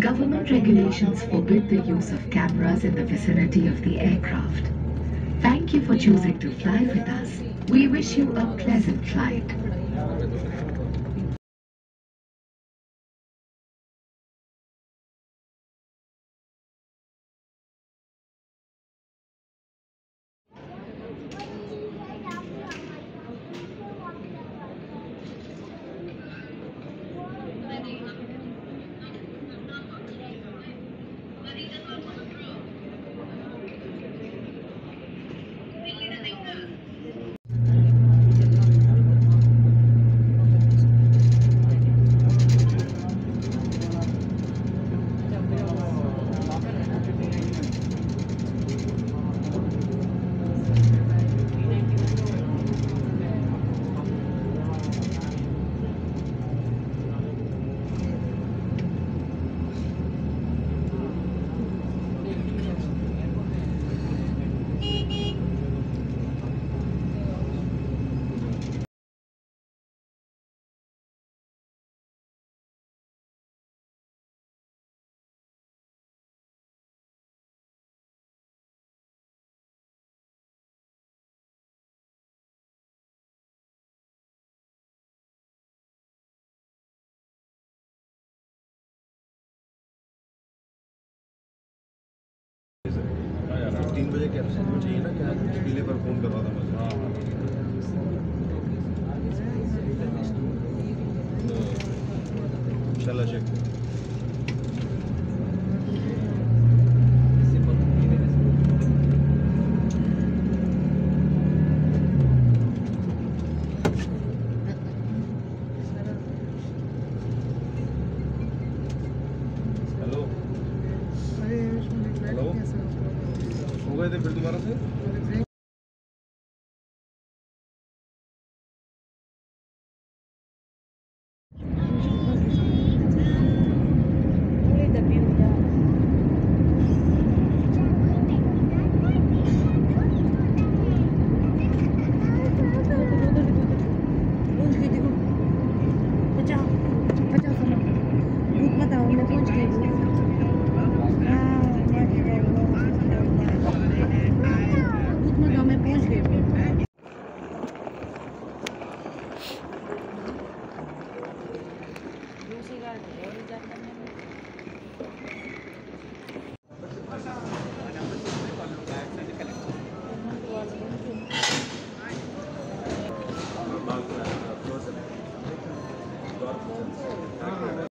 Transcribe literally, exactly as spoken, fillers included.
Government regulations forbid the use of cameras in the vicinity of the aircraft. Thank you for choosing to fly with us. We wish you a pleasant flight. तीन बजे caption में चाहिए ना, क्या display पर phone कर रहा था मैं। हाँ इंशाल्लाह चेक। हेलो हेलो हो गए थे फिर दोबारा से।